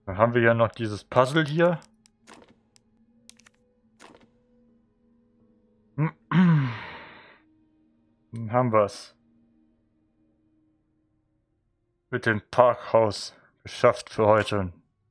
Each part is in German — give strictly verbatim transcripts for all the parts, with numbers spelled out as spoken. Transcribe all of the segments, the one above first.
Dann haben wir ja noch dieses Puzzle hier. Dann haben wir es. Mit dem Parkhaus geschafft für heute.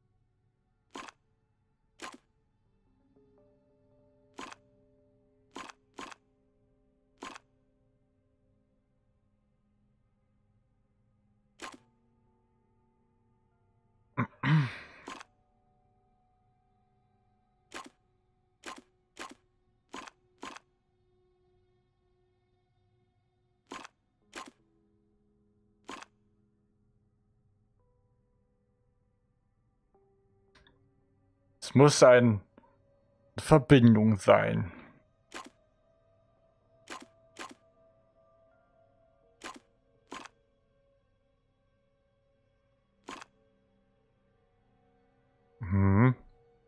Es muss eine Verbindung sein. Mhm.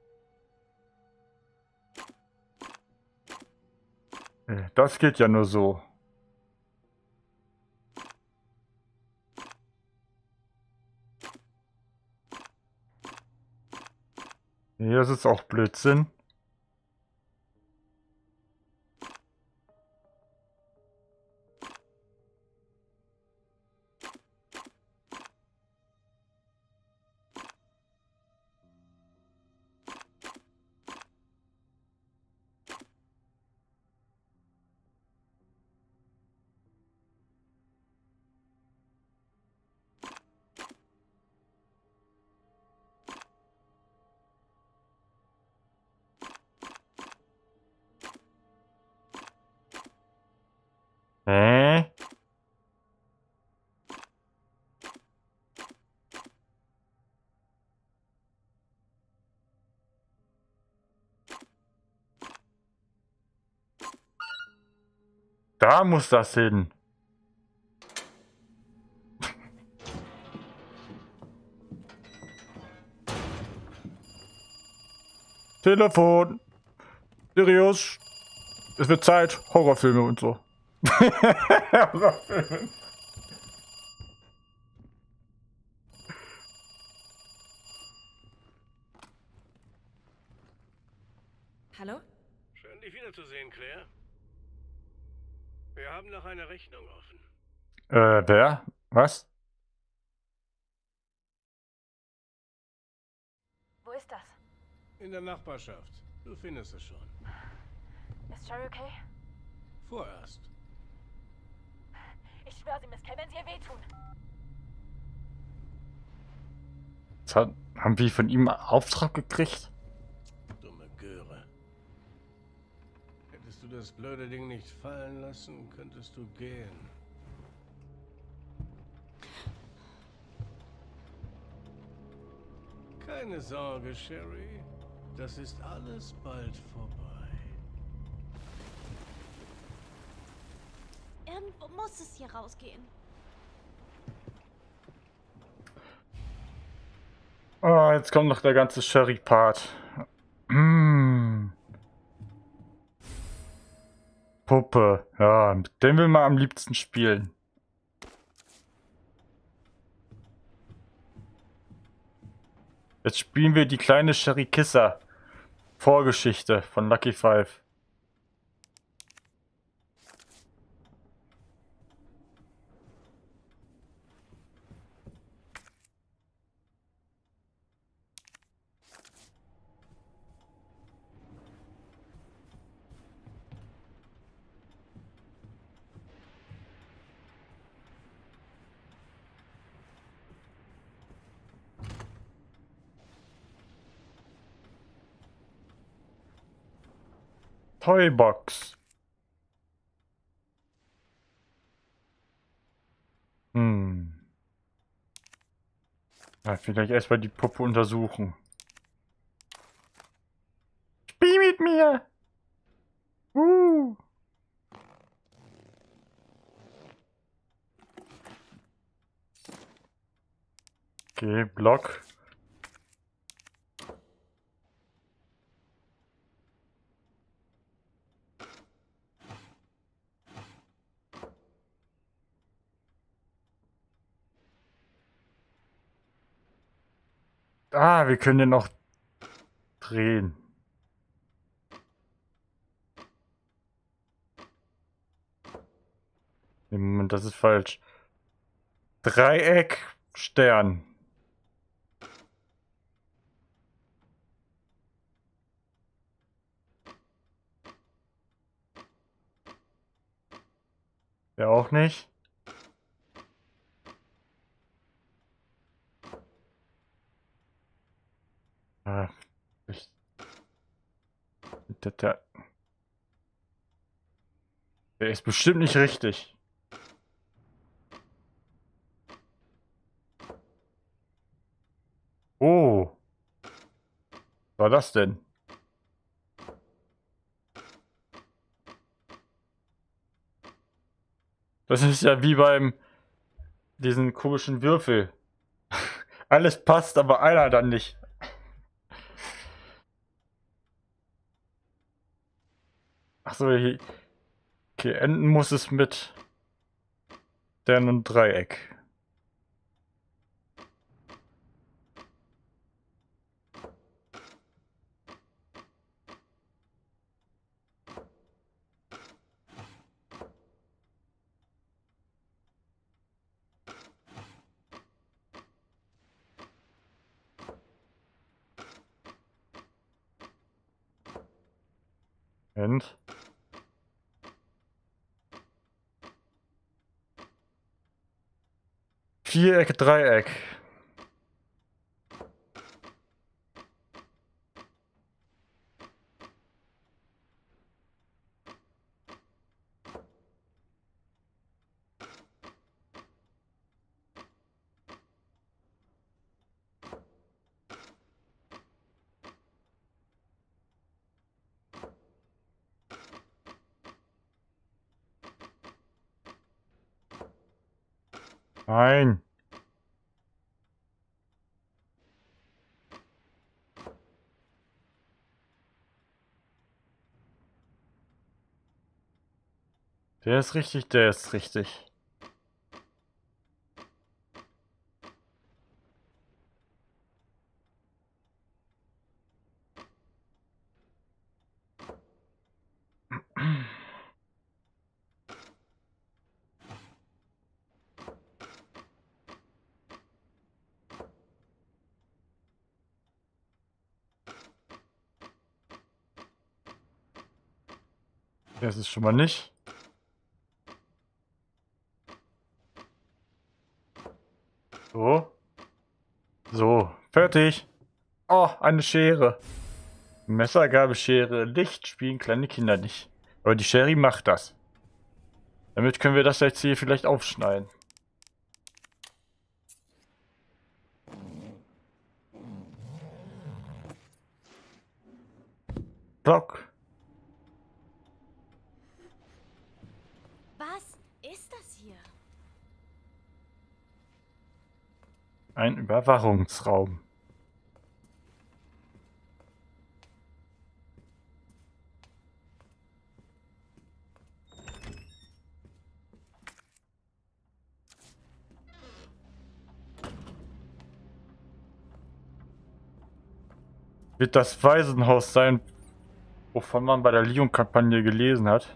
Das geht ja nur so. Nee, das ist auch Blödsinn. Hä? Da muss das hin. Telefon. Sirius. Es wird Zeit. Horrorfilme und so. Horrorfilme. Hallo? Schön, dich wiederzusehen, Claire. Wir haben noch eine Rechnung offen. Äh, wer? Was? Wo ist das? In der Nachbarschaft. Du findest es schon. Ist Sherry okay? Vorerst. Ich schwöre, sie Miss Kay, wenn sie ihr wehtun. Das hat, haben wir von ihm Auftrag gekriegt? Dumme Göre. Hättest du das blöde Ding nicht fallen lassen, könntest du gehen. Keine Sorge, Sherry. Das ist alles bald vorbei. Irgendwo muss es hier rausgehen. Oh, jetzt kommt noch der ganze Sherry-Part. Mm. Puppe. Ja, mit dem will man am liebsten spielen. Jetzt spielen wir die kleine Sherry Kisser. Vorgeschichte von Lucky Five. Toybox. Hm. Ja, vielleicht erstmal die Puppe untersuchen. Spiel mit mir! Uh. Okay, Block. Ah, wir können den noch drehen. Nee, Moment, das ist falsch. Dreieck, Stern. Ja, auch nicht. Ah, ich, der, der, der ist bestimmt nicht richtig. Oh, was war das denn? Das ist ja wie beim diesen komischen Würfel. Alles passt, aber einer dann nicht. Achso, hier. Okay, enden muss es mit Stern und Dreieck. Und? Viereck, Dreieck. Nein. Der ist richtig, der ist richtig. Der ist es schon mal nicht. So. So. Fertig. Oh, eine Schere. Messer, Gabel, Schere, Licht spielen kleine Kinder nicht. Aber die Sherry macht das. Damit können wir das jetzt hier vielleicht aufschneiden. Block. Was ist das hier? Ein Überwachungsraum. Wird das Waisenhaus sein, wovon man bei der Lyon-Kampagne gelesen hat?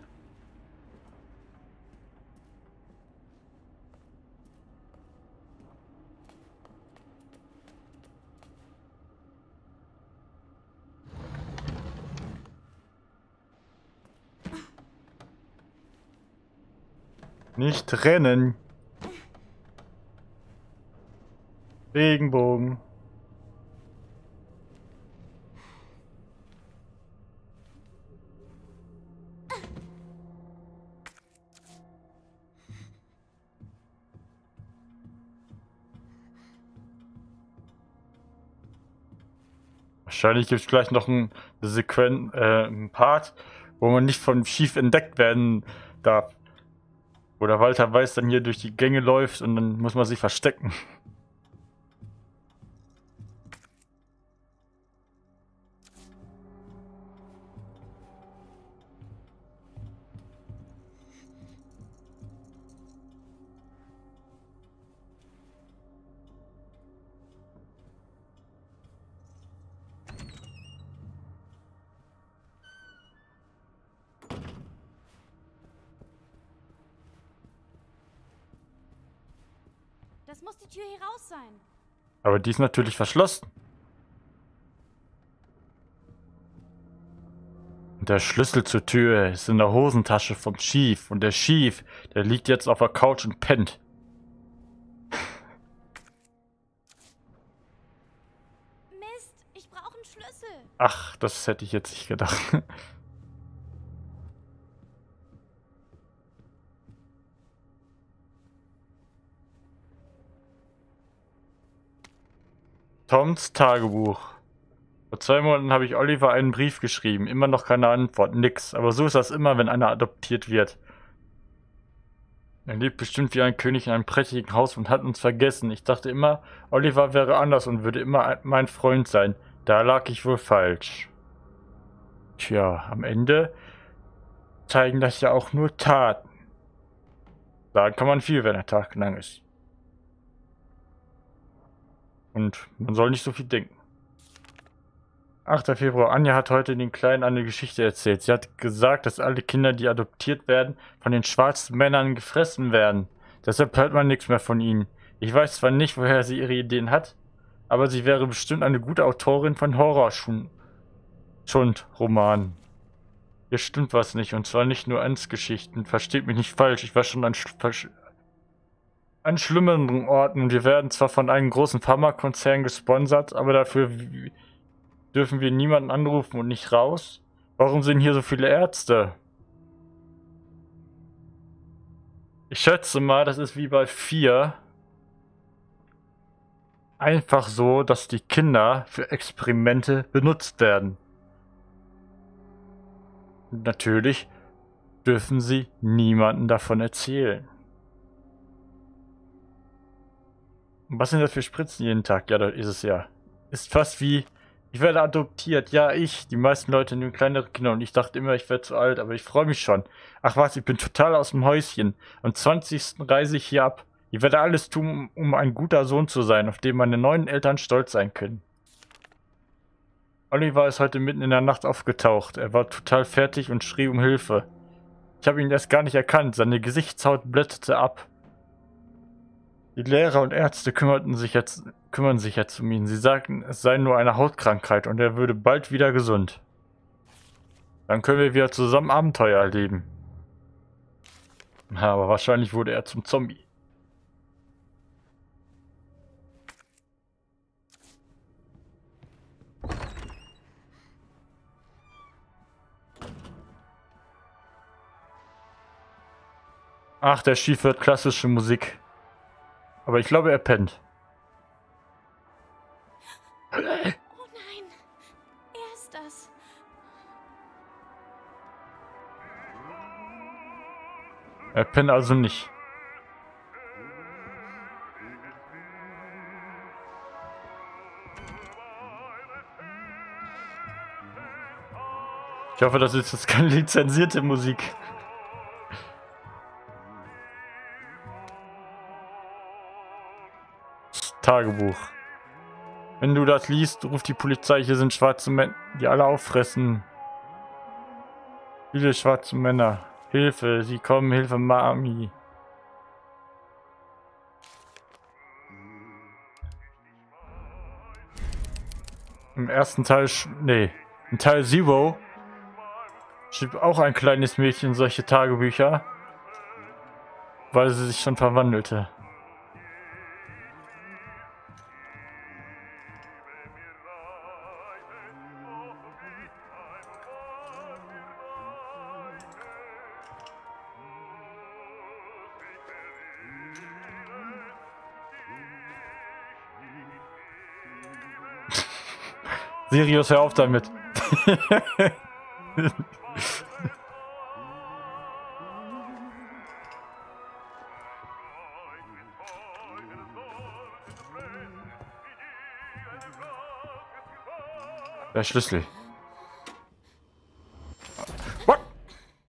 Nicht rennen. Regenbogen. Wahrscheinlich gibt es gleich noch einen Sequen äh, einen Part, wo man nicht von Chief entdeckt werden darf. Wo der Walter Weiß dann hier durch die Gänge läuft und dann muss man sich verstecken. Das muss die Tür hier raus sein. Aber die ist natürlich verschlossen. Und der Schlüssel zur Tür ist in der Hosentasche vom Chief. Und der Chief, der liegt jetzt auf der Couch und pennt. Mist, ich brauche einen Schlüssel. Ach, das hätte ich jetzt nicht gedacht. Toms Tagebuch. Vor zwei Monaten habe ich Oliver einen Brief geschrieben. Immer noch keine Antwort, nix. Aber so ist das immer, wenn einer adoptiert wird. Er lebt bestimmt wie ein König in einem prächtigen Haus und hat uns vergessen. Ich dachte immer, Oliver wäre anders und würde immer mein Freund sein. Da lag ich wohl falsch. Tja, am Ende zeigen das ja auch nur Taten. Sagen kann man viel, wenn der Tag lang ist. Und man soll nicht so viel denken. achter Februar. Anja hat heute den Kleinen eine Geschichte erzählt. Sie hat gesagt, dass alle Kinder, die adoptiert werden, von den schwarzen Männern gefressen werden. Deshalb hört man nichts mehr von ihnen. Ich weiß zwar nicht, woher sie ihre Ideen hat, aber sie wäre bestimmt eine gute Autorin von Horror-Schund-Romanen. Hier stimmt was nicht, und zwar nicht nur Ernstgeschichten. Versteht mich nicht falsch, ich war schon an, Sch an schlimmeren Orten. Wir werden zwar von einem großen Pharmakonzern gesponsert, aber dafür dürfen wir niemanden anrufen und nicht raus? Warum sind hier so viele Ärzte? Ich schätze mal, das ist wie bei vier. Einfach so, dass die Kinder für Experimente benutzt werden. Und natürlich dürfen sie niemandem davon erzählen. Und was sind das für Spritzen jeden Tag? Ja, das ist es ja. Ist fast wie... Ich werde adoptiert, ja ich. Die meisten Leute nehmen kleinere Kinder und ich dachte immer, ich werde zu alt, aber ich freue mich schon. Ach was, ich bin total aus dem Häuschen. Am zwanzigsten reise ich hier ab. Ich werde alles tun, um ein guter Sohn zu sein, auf den meine neuen Eltern stolz sein können. Oliver ist heute mitten in der Nacht aufgetaucht. Er war total fertig und schrie um Hilfe. Ich habe ihn erst gar nicht erkannt. Seine Gesichtshaut blätterte ab. Die Lehrer und Ärzte kümmerten sich jetzt, kümmern sich jetzt um ihn. Sie sagten, es sei nur eine Hautkrankheit und er würde bald wieder gesund. Dann können wir wieder zusammen Abenteuer erleben. Aber wahrscheinlich wurde er zum Zombie. Ach, der Chief hört klassische Musik. Aber ich glaube, er pennt. Oh nein, er ist das. Er pennt also nicht. Ich hoffe, das ist jetzt keine lizenzierte Musik. Tagebuch. Wenn du das liest, ruft die Polizei, hier sind schwarze Männer, die alle auffressen. Viele schwarze Männer. Hilfe, sie kommen, Hilfe, Mami. Im ersten Teil, nee, in Teil Zero schrieb auch ein kleines Mädchen solche Tagebücher, weil sie sich schon verwandelte. Sirius, hör auf damit. Der Schlüssel.